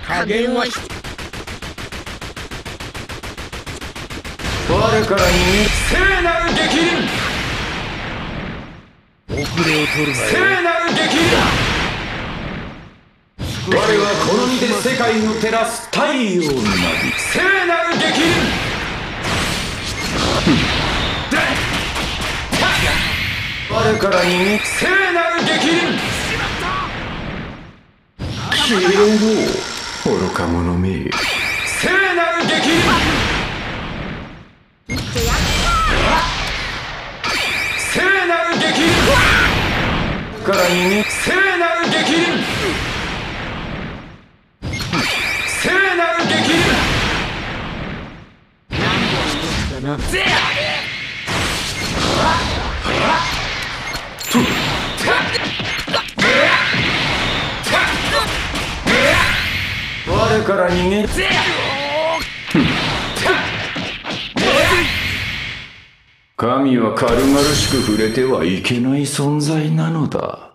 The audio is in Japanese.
加減は我からに聖なる激鱗。 遅れを取るなよ。 聖なる激鱗。我はこの身で世界を照らす太陽なり。聖なる激鱗。 我からに聖なる激鱗。 消えろ愚か者め。 聖なる激鱗。聖なる激鱗。 からに聖なる激鱗。聖なる激鱗。 だな。 我から逃げる。神は軽々しく触れてはいけない存在なのだ。